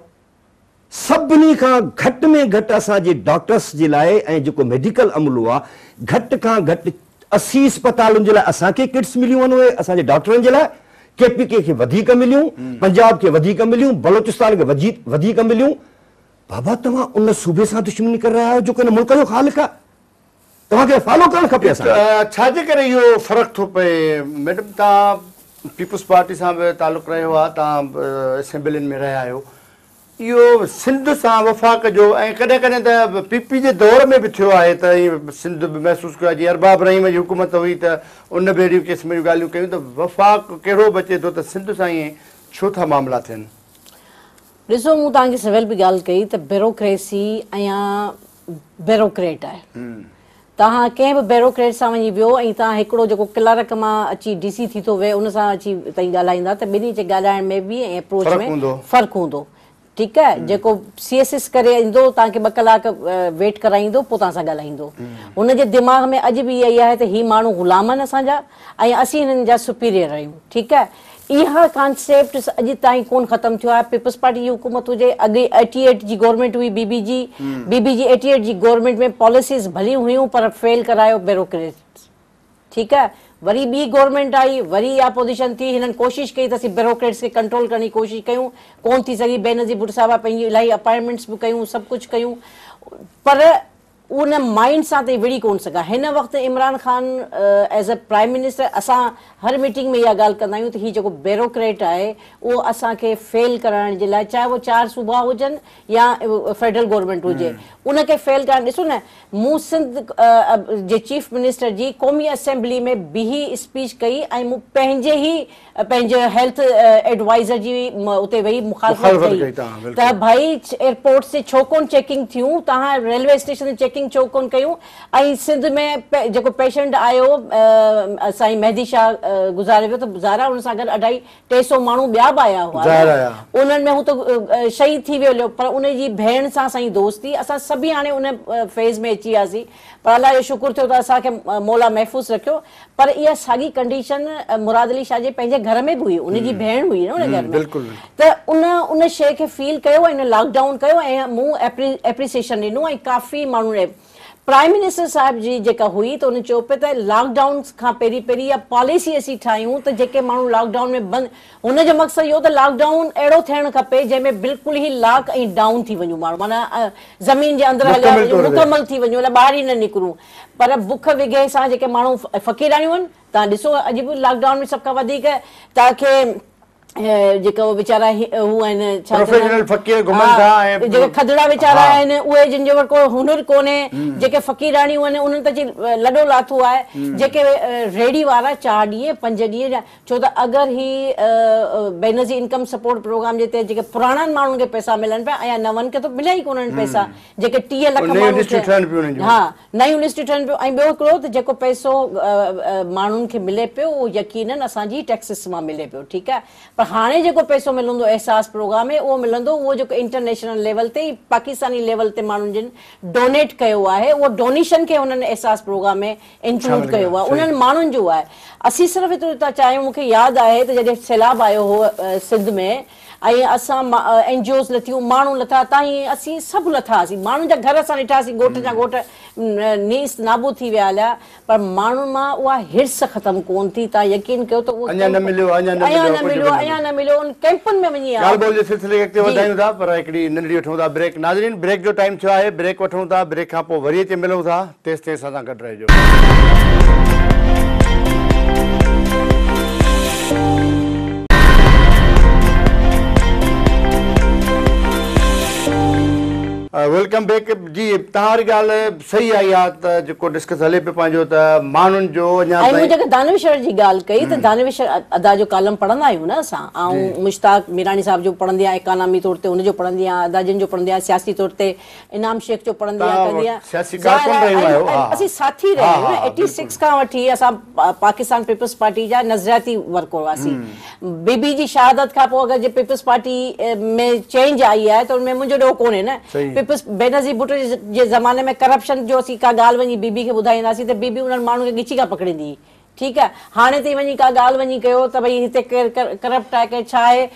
सभिनी खां घटि में घटि असांजे डॉक्टर्स जे लाइ ऐं जेको मेडिकल अमलो आहे, घटि खां घटि 80 अस्पतालुनि जे लाइ असांखे किट्स मिलियूं आहिनि, उहे असांजे डॉक्टरनि जे लाइ। KPK खे वधीक मिलियूं, पंजाब खे वधीक मिलियूं, बलोचिस्तान खे वधीक मिलियूं। बाबा तव्हां उन सूबे सां दुश्मनी करे रहिया आहियो जेको हिन मुल्क जो ख़ालिक़ आहे, तव्हांखे फॉलो करणु खपे। छाजे करे इहो फ़र्क़ु थो पए? मैडम तव्हां पीपुल्स पार्टी सां बि तालुक़ु रहियो आहे, तव्हां असेंबलियुनि में रहिया आहियो, इहो सिंध सां वफ़ाक़ जो ऐं कॾहिं कॾहिं त PP जे दौर में बि थियो आहे त ईअं सिंध बि महसूसु कयो आहे, जीअं अरबाब रहीम जी हुकूमत हुई त उन बि अहिड़ियूं क़िस्म जूं ॻाल्हियूं कयूं, त वफ़ाक़ कहिड़ो बचे थो त सिंध सां ईअं छो था मामला थियनि? ॾिसो, मूं तव्हांखे सवेल बि ॻाल्हि कई त ब्यूरोक्रेसी ऐं ब्यूरोक्रेट आहे। तव्हां कंहिं बि ब्यूरोक्रेट सां वञी वियो ऐं तव्हां हिकिड़ो जेको क्लर्क मां अची DC थी थो विहे उन सां अची ताईं ॻाल्हाईंदा त ॿिन्ही जे ॻाल्हाइण में बि ऐं अप्रोच में फ़र्क़ु हूंदो। ठीकु आहे, जेको CSS करे ईंदो तव्हांखे 2 कलाक वेट कराईंदो, पोइ तव्हां सां ॻाल्हाईंदो। हुनजे दिमाग़ में अॼु बि इहा ई आहे त ही माण्हू ग़ुलाम आहिनि असांजा ऐं असीं हिननि जा सुपीरियर आहियूं। ठीकु आहे, इहा कॉन्सेप्ट अॼु ताईं कोन ख़तमु थियो आहे। पीपुल्स पार्टी जी हुकूमत हुजे, अॻे 88 जी गवर्नमेंट हुई, BBG 88 जी गवर्नमेंट में पॉलिसीज़ भलियूं हुयूं पर फेल करायो ब्यूरोक्रेट्स। ठीकु आहे, वरी ॿी गवर्नमेंट आई, वरी इहा पोज़ीशन थी, हिननि कोशिशि कई त असीं ब्यूरोक्रेट्स खे कंट्रोल करण जी कोशिशि कयूं, कोन थी सघी। बेनज़ीर भुट्टो साहिबा पंहिंजी इलाही अपॉइंटमेंट्स बि कयूं, सभु कुझु कयूं, पर उन माइंड सां ताईं विड़ी कोन सघा। हिन वक़्तु Imran Khan as a prime minister, असां हर मीटिंग में इहा ॻाल्हि कंदा आहियूं त हीउ जेको ब्यूरोक्रेट आहे उहो असांखे फेल कराइण जे लाइ, चाहे उहो 4 सूबा हुजनि या फेडरल गवर्नमेंट हुजे, उनखे फेल करणु। ॾिसो न, मूं सिंध जे चीफ मिनिस्टर जी क़ौमी असेंबली में बीही स्पीच कई ऐं मूं पंहिंजे हेल्थ एडवाइज़र जी उते वेही मुखालफ़त कई त भाई एयरपोर्ट से छो कोन चेकिंग थियूं, तव्हां रेलवे स्टेशन ते चेकिंग छो कोन कयूं। ऐं सिंध में जेको पेशेंट आयो साईं मेहदी शाह गुज़ारे वियो, त ज़ारा हुन सां गॾु 250-300 माण्हू ॿिया बि आया हुआ, उन्हनि में हू त शहीद थी वियो, पर उनजी भेण सां असांजी दोस्ती, असां सभई हाणे उन फेज़ में अची वियासीं, पर अलाह जो शुकुर थियो त असांखे मौला महफ़ूज़ रखियो। पर इहा साॻी कंडीशन मुराद अली शाह जे पंहिंजे घर में बि हुई, उनजी भेण हुई न उन घर में, त उन शइ खे फील कयो ऐं लॉकडाउन कयो ऐं मूं एप्रिसिएशन ॾिनो ऐं काफ़ी माण्हू प्राइम मिनिस्टर साहिब जी जेका हुई त उन चयो पिए त लॉकडाउन खां पहिरीं इहा पॉलिसी असीं ठाहियूं त जेके माण्हू लॉकडाउन में बंदि, हुनजो मक़सदु इहो त लॉकडाउन अहिड़ो थियणु खपे जंहिंमें बिल्कुलु ई लॉक ऐं डाउन थी वञूं, माण्हू माना ज़मीन जे अंदरि हलिया वञूं, मुकमल थी वञूं, ॿाहिरि ई न निकिरूं। पर बुख विघे सां जेके माण्हू फ़क़ीरानियूं आहिनि, तव्हां ॾिसो अॼु बि लॉकडाउन में सभ खां वधीक तव्हांखे जेका वीचारा हू आहिनि प्रोफेशनल फ़क़ीर घुमनि था ऐं जेके खदड़ा वीचारा आहिनि उहे जिन जे वटि को हुनर कोन्हे जेके फ़क़ीराणियूं आहिनि उन्हनि त लॾो लाथो आहे जेके रेडी वारा 4 ॾींहं 5 ॾींहं जा छो त अगरि ही बेनज़ी इनकम सपोर्ट प्रोग्राम जे तहत जेके पुराणनि माण्हुनि खे पैसा मिलनि पिया ऐं नवनि खे त मिलिया ई कोन्हनि पैसा जेके 30 लख माण्हू हा नयूं लिस्टियूं ठहनि पियूं ऐं ॿियो हिकिड़ो त जेको पैसो माण्हुनि खे मिले पियो उहो यकीननि असांजी टैक्सिस मां मिले पियो ठीकु आहे पर हाणे जेको पैसो मिलंदो एहसास प्रोग्राम में उहो मिलंदो उहो जेको इंटरनेशनल लेवल ते पाकिस्तानी लेवल ते माण्हुनि जिन डोनेट कयो आहे उहो डोनेशन खे हुननि एहसास प्रोग्राम में इंक्लूड कयो आहे उन्हनि माण्हुनि जो आहे असीं सिर्फ़ु एतिरो था चाहियूं मूंखे यादि आहे त जॾहिं सैलाब आयो हो सिंध में ऐं असां NGOs लथियूं माण्हू लथा ताईं असीं सभु लथासीं माण्हुनि जा घर असां ॾिठासीं ॻोठ जा ॻोठ नीस नाबूद थी विया हलिया पर माण्हुनि मां उहा हिर्स ख़तमु कोन थी तव्हां यकीन कयो त उहो अञा न मिलियो उन कैंपनि में वञी सिलसिले खे वधायूं था पर हिकिड़ी नंढड़ी वठूं था ब्रेक नाज़रीन ब्रेक जो टाइम थियो आहे ब्रेक वठूं था ब्रेक खां पोइ वरी अची मिलूं था तेसि ताईं असां सां गॾु रहिजो वेलकम बैक जी तव्हांजी ॻाल्हि सही आई आहे त जेको डिस्कस हले पियो पंहिंजो त माण्हुनि जो अञा ऐं जेके दानवेश्वर जी ॻाल्हि कई त दानवेश्वर अदा जो कालम पढ़ंदा आहियूं न असां ऐं मुश्ताक मीरानी साहिब जो पढ़ंदी आहियां इकानमी तौर ते हुनजो पढ़ंदी आहियां अदा जिन जो पढ़ंदी आहियां सियासी तौर ते इनाम शेख जो पढ़ंदी आहियां असीं साथी रहिया आहियूं 86 खां वठी असां पाकिस्तान पीपल्स पार्टी जा नज़रियाती वर्कर हुआसीं बीबी जी शहादत खां पोइ अगरि जे पीपल्स पार्टी में चेंज आई आहे त हुनमें मुंहिंजो ॾोह कोन्हे न बेनज़ीर भुट्टो जे ज़माने में करप्शन जो असीं का ॻाल्हि वञी बीबी खे ॿुधाईंदासीं त बीबी उन्हनि माण्हुनि खे ॻिची खां पकड़ींदी ठीकु आहे हाणे ताईं वञी का ॻाल्हि वञी कयो त भई हिते केरु करप्ट आहे केरु छा आहे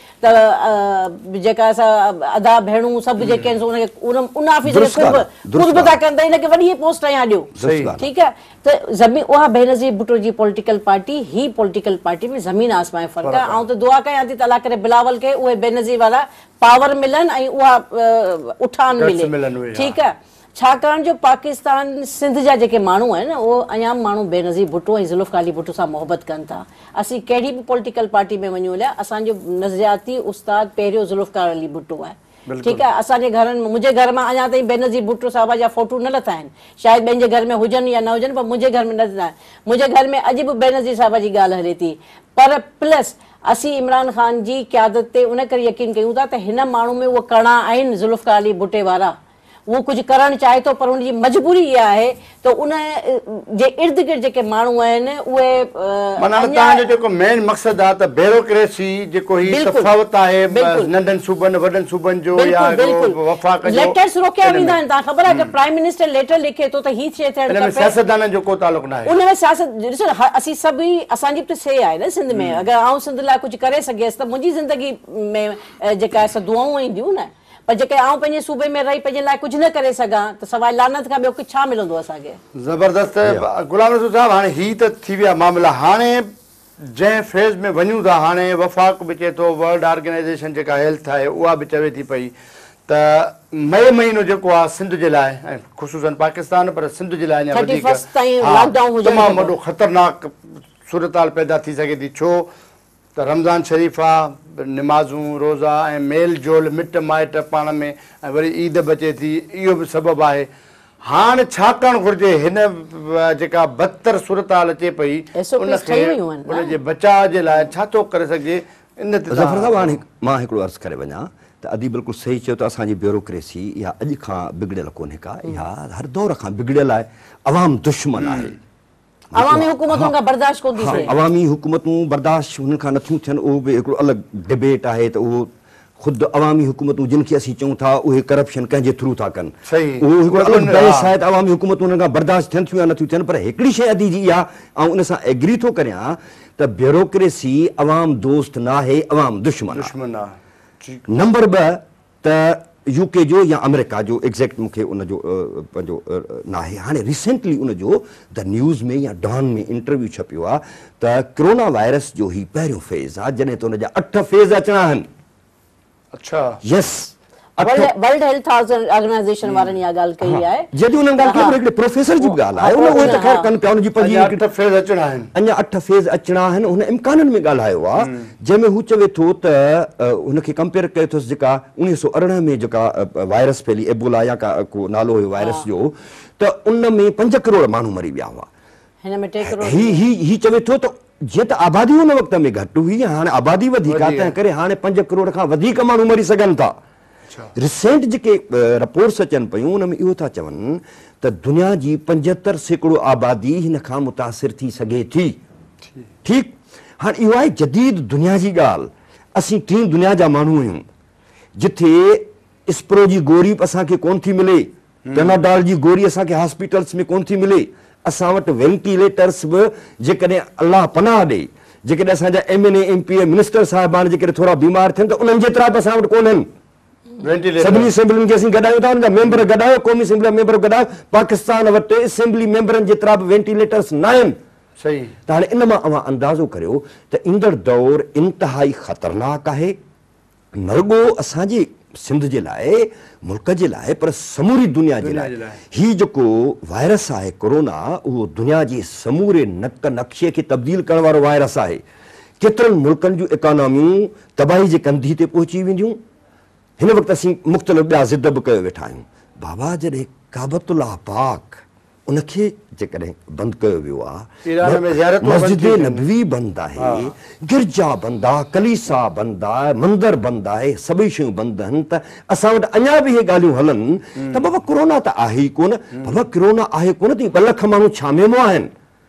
त जेका असां अदा भेणूं सभु जेके आहिनि उनखे उन ऑफिस ख़ुदि था कनि त हिनखे वॾी पोस्ट अञा ॾियो ठीकु आहे त ज़मीन उहा बेनज़ीर भुट्टो जी पॉलिटिकल पार्टी ही पॉलिटिकल पार्टी में ज़मीन आसमान फ़र्क़ु आहे ऐं त दुआ कयां थी त अलाह करे बिलावल खे उहे बेनज़ीर वारा पावर मिलनि ऐं उहा उठान मिले ठीकु आहे छाकाणि जो पाकिस्तान सिंध जा जेके माण्हू आहिनि उहो अञा माण्हू बेनज़ीर भुट्टो ऐं ज़ुल्फ़िकार अली भुट्टो सां मोहबत कनि था असीं कहिड़ी बि पॉलिटिकल पार्टी में वञूं हलिया असांजो नज़रियाती उस्ताद पहिरियों ज़ुल्फ़िकार अली भुट्टो आहे ठीकु आहे असांजे घरनि में मुंहिंजे घर मां अञा ताईं बेनज़ीर भुट्टो साहिब जा फोटू न लथा आहिनि शायदि ॿियनि जे घर में हुजनि या न हुजनि पर मुंहिंजे घर में न लथा आहिनि मुंहिंजे घर में अॼु बि बेनज़ीर साहिब जी ॻाल्हि हले थी पर प्लस असीं इमरान ख़ान जी क़यादत ते उन करे यकीन कयूं था त हिन माण्हू में उहे कणा आहिनि ज़ुल्फ़िकार अली भुट्टे वारा वो कुछ करण चाहे तो पर उनकी मजबूरी यह है तो उन जे इर्द गिर्द जेके माण्हू आहिनि उहे माना तव्हांजो जेको मेन मक़सद आहे त ब्यूरोक्रेसी जेको ही तफ़ावत आहे नंढनि सूबनि वॾनि सूबनि जो या वफ़ाक़ जो लेटर्स रोकिया वेंदा आहिनि तव्हां ख़बर आहे कि प्राइम मिनिस्टर लेटर लिखे थो त ही शइ थियणु खपे सियासतदाननि जो को तालुक़ न आहे उन में सियासत ॾिसो असीं सभई असांजी बि से आहे न सिंध में अगरि आउं सिंध लाइ कुझु करे सघियसि त मुंहिंजी ज़िंदगी में जेका असां दुआऊं ईंदियूं न पर जेके आउं पंहिंजे सूबे में रही पंहिंजे लाइ कुझु न करे सघां त सवाइ लानत खां ॿियो कुझु छा मिलंदो असांखे ज़बरदस्त गुलाम रसूल साहिब हाणे ही त थी विया मामला हाणे जंहिं फेज़ में वञूं था हाणे वफ़ाक़ बि चए थो वर्ल्ड ऑर्गेनाइज़ेशन जेका हेल्थ आहे उहा बि चवे थी पई त मई महीनो जेको आहे सिंध जे लाइ ऐं ख़ुशूसन पाकिस्तान पर सिंध जे लाइ अञा वधीक तमामु वॾो ख़तरनाक सूरताल पैदा थी सघे थी छो त रमज़ान शरीफ़ आहे निमाज़ूं रोज़ा ऐं मेल जोल मिट माइट पाण में ऐं वरी ईद बि अचे थी इहो बि सबबु आहे हाणे छा करणु घुरिजे हिन जेका बदतर सूरताल अचे पई उनजे बचाव जे लाइ छा थो करे सघिजे इन ते ज़फ़र साहिब हाणे मां हिकिड़ो अर्ज़ु करे वञा त अदी बिल्कुलु सही चयो त असांजी ब्यूरोक्रेसी इहा अॼु खां बिगड़ियल कोन्हे का इहा हर दौर खां बिगड़ियल आहे अवाम दुश्मन आहे अवामी हुकूमतूं खां बर्दाश्त कोन थी थिए अवामी हुकूमतूं बर्दाश्त हुननि खां नथियूं थियनि उहो बि हिकिड़ो अलॻि डिबेट आहे त उहो ख़ुदि अवामी हुकूमतूं जिन खे असीं चऊं था उहे करप्शन कंहिंजे थ्रू था कनि उहो हिकिड़ो अलॻि बहस आहे त अवामी हुकूमतूं हुननि खां बर्दाश्त थियनि थियूं या नथियूं थियनि पर हिकिड़ी शइ अदी जी इहा ऐं उन सां एग्री थो करियां त ब्यूरोक्रेसी अवाम दोस्त न आहे अवाम दुश्मन आहे नंबर 2 त यूके जो या अमेरिका जो एग्ज़ैक्ट मूंखे उनजो पंहिंजो न आहे हाणे रिसेंटली उनजो द न्यूज़ में या डॉन में इंटरव्यू छपियो आहे त कोरोना वायरस जो ही पहिरियों फेज़ आहे जॾहिं त उनजा 8 फेज़ अचणा आहिनि अच्छा यस वर्ल्ड हेल्थ ऑर्गेनाइजेशन वारनि इहा ॻाल्हि कई आहे जॾहिं उन्हनि ॻाल्हि कई, हिकिड़े प्रोफेसर जी बि ॻाल्हि आहे, उहे त ख़ैर कनि पिया, उनजी पंजी अञा 8 फेज़ अचणा आहिनि, अञा 8 फेज़ अचणा आहिनि। हुन इम्काननि में ॻाल्हायो आहे जंहिंमें हू चवे थो त हुनखे कंपेयर कयो अथसि जेका 1918 में जेका वायरस फैली, एबोला या को नालो हुयो वायरस जो, त उन में 5 करोड़ माण्हू मरी विया हुआ। हिन में 3 करोड़ ही चवे थो त जीअं त आबादी उन वक़्त में घटि हुई, हाणे आबादी वधीक आहे, तंहिं करे हाणे 5 करोड़ खां वधीक माण्हू मरी सघनि था। रिसेंट जेके रिपोर्ट्स अचनि पियूं उन में इहो था चवनि त दुनिया जी 75% आबादी हिन खां मुतासिर थी सघे थी। ठीकु, हाणे इहो आहे जदीद दुनिया जी ॻाल्हि। असीं टीं दुनिया जा माण्हू आहियूं जिथे स्प्रो जी गोरी बि असांखे कोन थी मिले, पेनाडॉल जी गोरी असांखे हॉस्पिटल्स में कोन थी मिले, असां वटि वेंटिलेटर्स बि जेकॾहिं अलाह पनाह ॾे, जेकॾहिं असांजा MNA MP मिनिस्टर साहिबान जेकॾहिं थोरा बीमार थियनि त उन्हनि जेतिरा बि असां वटि कोन्हनि। सभिनी असेंबलियुनि खे असीं गॾायूं था, हुनजा मेंबर गॾायो, क़ौमी असेंबली जा मेंबर गॾायो, पाकिस्तान वटि असेंबली मेंबरनि जेतिरा बि वेंटिलेटर्स न आहिनि। सही, त हाणे इन मां अवां अंदाज़ो करियो त ईंदड़ दौर इंतिहाई ख़तरनाक आहे, न रुॻो असांजे सिंध जे लाइ, मुल्क जे लाइ, पर समूरी दुनिया जे लाइ। ही जेको वायरस आहे कोरोना, उहो दुनिया जे समूरे नक नक्शे खे तब्दील करण वारो वायरस आहे। केतिरनि मुल्कनि जूं इकोनॉमियूं तबाही जे कंधी ते पहुची वेंदियूं। हिन वक़्तु असीं मुख़्तलिफ़ ॿिया ज़िद बि कयो वेठा आहियूं। बाबा जॾहिं काबतुल्लाह पाक उनखे जेकॾहिं बंदि कयो वियो आहे, मस्जिद नबवी बंदि आहे, गिरजा बंदि आहे, कलीसा बंदि आहे, मंदर बंदि आहे, सभई शयूं बंदि आहिनि, त असां वटि अञा बि इहे ॻाल्हियूं हलनि त बाबा कोरोना त आहे ई कोन। बाबा कोरोना आहे कोन त 2 लख माण्हू छा में आहिनि,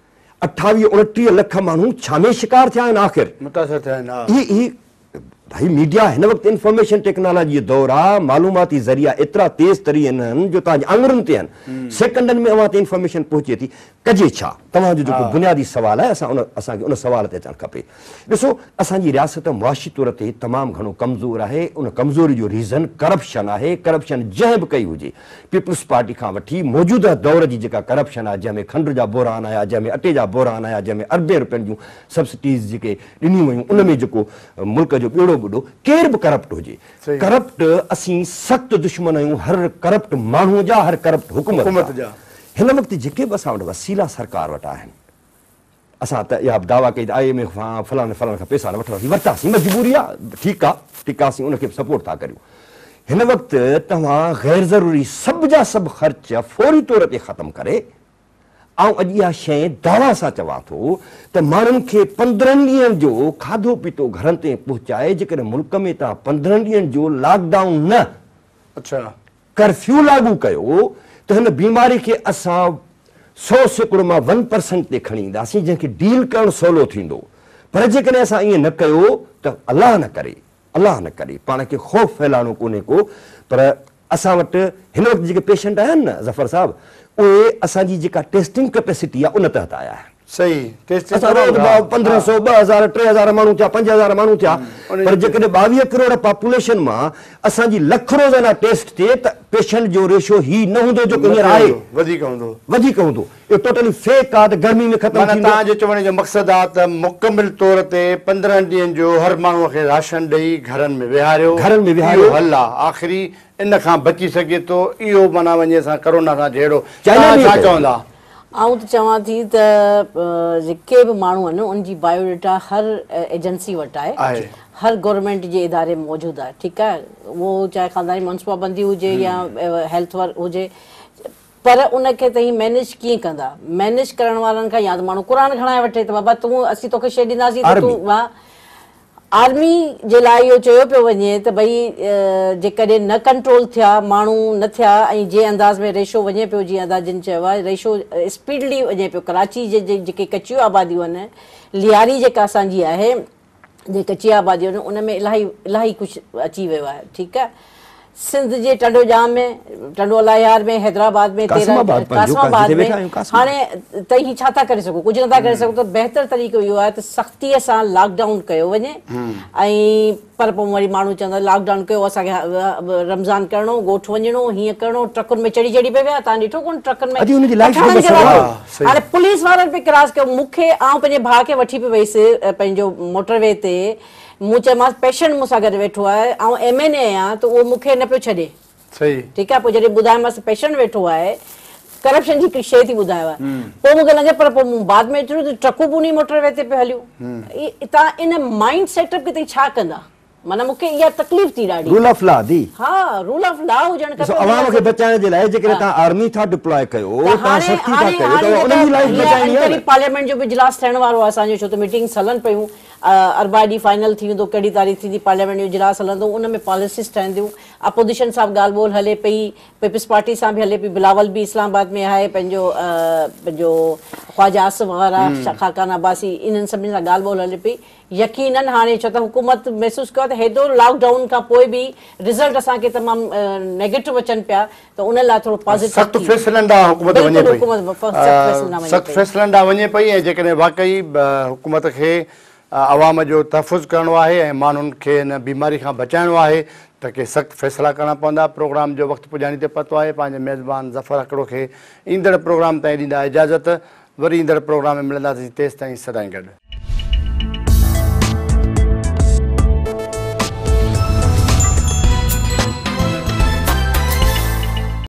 28-29 लख माण्हू छा में शिकार थिया आहिनि आख़िर, मुतासिर थिया आहिनि। भाई मीडिया हिन वक़्तु इंफॉर्मेशन टेक्नोलॉजी जो दौर आहे, मालूमाती ज़रिया एतिरा तेज़ तरीन आहिनि जो तव्हांजे आङुरनि ते आहिनि, सेकंडनि में अवां ते इंफॉर्मेशन पहुचे थी। कजे छा, तव्हांजो जेको बुनियादी सुवाल आहे, असांखे उन सुवाल ते अचणु खपे। ॾिसो, असांजी रियासत मुआशी तौर ते तमामु घणो कमज़ोर आहे। उन कमज़ोरी जो रीज़न करप्शन आहे। करप्शन जंहिं बि कई हुजे, पीपल्स पार्टी खां वठी मौजूदा दौर जी जेका करप्शन आहे, जंहिंमें खंड जा बोरान आया, जंहिंमें अटे जा बोरान आया, जंहिंमें अरबे रुपयनि जूं सब्सिडीज़ जेके ॾिनियूं वयूं, उन में जेको मुल्क जो ॿेड़ो ॿुॾो केर बि करप्ट हुजे, करप्ट असीं सख़्तु दुश्मन आहियूं हर करप्ट माण्हू जा, हर करप्ट हुकूमत जा। हिन वक़्तु जेके बि असां वटि वसीला सरकार वटि आहिनि, असां त इहा दावा कई त IMF खां फलाणे खां पैसा न वठंदासीं, वरितासीं, मजबूरी आहे, ठीकु आहे, असीं उनखे सपोर्ट था करियूं। हिन वक़्तु तव्हां गैर ज़रूरी सभु जा सभु ख़र्च फौरी तौर ते ख़तमु करे, ऐं अॼु इहा शइ दावा सां चवां थो त माण्हुनि खे 15 ॾींहंनि जो खाधो पीतो घरनि ते पहुचाए, जेकॾहिं मुल्क में तव्हां 15 ॾींहंनि जो लॉकडाउन न, कर्फ्यू लागू कयो, त हिन बीमारी खे असां 100% मां 1% ते खणी ईंदासीं, जंहिंखे डील करणु सवलो थींदो। पर जेकॾहिं असां ईअं न कयो त अलाह न करे पाण खे ख़ौफ़ फैलाइणो कोन्हे को, पर असां वटि हिन वक़्तु जेके पेशेंट आहिनि न ज़फ़र साहिबु, उहे असांजी जेका टेस्टिंग कैपेसिटी आहे उन तहत आया आहिनि। सही, 1500 2000 3000 माण्हू थिया, 5000 माण्हू थिया, पर जेकॾहिं 22 करोड़ पॉपुलेशन मां असांजी लख रोज़ाना टेस्ट थिए त पेशेंट जो रेशो ही न हूंदो जेको हींअर आहे, वधीक हूंदो। इहो टोटली फेक आहे त गर्मी में ख़तमु थींदो। तव्हांजे चवण जो मक़सदु आहे त मुकमिल तौर ते 15 ॾींहंनि जो हर माण्हूअ खे राशन ॾेई घरनि में विहारियो हल आहे, आख़िरी इन खां बची सघे थो, इहो माना वञे असां कोरोना सां जहिड़ो छा चवंदा? आउं त चवां थी त जेके बि माण्हू आहिनि उनजी बायोडेटा हर एजेंसी वटि आहे, हर गवर्नमेंट जे इदारे में मौजूदु आहे, ठीकु आहे, उहो चाहे ख़ानदानी मुंसिपाबंदी हुजे या हेल्थ वर्क हुजे, पर उनखे त मैनेज कीअं कंदा? मैनेज करण वारनि खां या त माण्हू क़ुर खणाए वठे त बाबा तूं असीं तोखे शइ ॾींदासीं त तूं वाह। आर्मी जे लाइ इहो चयो पियो वञे त भई जेकॾहिं न कंट्रोल थिया माण्हू न थिया ऐं जंहिं अंदाज़ में रेशो वञे पियो, जीअं अंदाज़ जिन चयो आहे रेशो स्पीडली वञे पियो, कराची जे जेके कचियूं आबादियूं आहिनि, लियारी जेका असांजी आहे, जे कची आबादियूं आहिनि, उन में इलाही कुझु अची वियो आहे, ठीकु आहे। सिंध जे टंडोजाम में, टंडो अलायार में, हैदराबाद में, कासमाबाद में, हाणे त ही छा था करे सघो? कुझु नथा करे सघो। त बहितर तरीक़ो इहो आहे त सख़्तीअ सां लॉकडाउन कयो वञे, ऐं पर पोइ वरी माण्हू चवंदा लॉकडाउन कयो, असांखे रमज़ान करणो, ॻोठु वञिणो, हीअं करिणो, ट्रकुनि में चढ़ी पे विया। तव्हां ॾिठो कोन ट्रकुनि में? हाणे पुलिस वारनि पे क्रास कयो। मूंखे, आउं पंहिंजे भाउ खे वठी पे वईसि पंहिंजो मोटरवे ते, मूं चयोमांसि पेशेंट मूंसां गॾु वेठो आहे ऐं MNA आहियां त उहो मूंखे न पियो छॾे सही ठीकु आहे पोइ जॾहिं ॿुधायोमांसि पेशेंट वेठो आहे करप्शन जी हिकिड़ी शइ थी ॿुधायो आहे पोइ मूंखे लॻे पर पोइ मूं बाद में एतिरो त ट्रकूं पूनी मोटरवे ते पियो हलियूं तव्हां इन माइंड सेटअप खे तव्हां छा कंदा माना मूंखे इहा तकलीफ़ थी ॾाढी रूल ऑफ लॉ दी हा रूल ऑफ लॉ हुजणु खपे अवाम खे बचाइण जे लाइ जेकॾहिं तव्हां आर्मी था डिप्लॉय कयो तव्हां सख़्ती था कयो त उन्हनि जी लाइफ बचाइणी आहे पार्लियामेंट जो बि इजलास थियण वारो आहे असांजो छो त मीटिंग्स हलनि पियूं अरबा ॾींहुं फाइनल थी वेंदो कहिड़ी तारीख़ थींदी पार्लियामेंट जो इजलास हलंदो उन में पॉलिसीस ठहंदियूं अपोजिशन सां बि ॻाल्हि ॿोल हले पई पीपल्स पार्टी सां बि हले पई बिलावल बि इस्लामाबाद में आहे पंहिंजो ख्वाजा आसिफ वारा खाकान अब्बासी इन्हनि सभिनी सां ॻाल्हि ॿोल हले पई यकीनन हाणे छो त हुकूमत महसूसु कयो त हेॾो लॉकडाउन खां पोइ बि रिज़ल्ट असांखे तमामु नेगेटिव अचनि पिया त उन लाइ थोरो पॉज़िटिव सख़्तु फ़ैसिलनि ॾांहुं हुकूमत वञे पई सख़्तु फ़ैसिलनि ॾांहुं वञे पई ऐं जेकॾहिं वाक़ई हुकूमत खे अवाम जो तहफ़ुज़ करिणो आहे ऐं माण्हुनि खे हिन बीमारी खां बचाइणो आहे त के सख़्तु फ़ैसिला करणा पवंदा प्रोग्राम जो वक़्तु पुॼाणी ते पतो आहे पंहिंजे मेज़बान ज़फ़र अकड़ो खे ईंदड़ प्रोग्राम ताईं ॾींदा इजाज़त वरी ईंदड़ प्रोग्राम में मिलंदासीं तेसिताईं सदाईं गॾु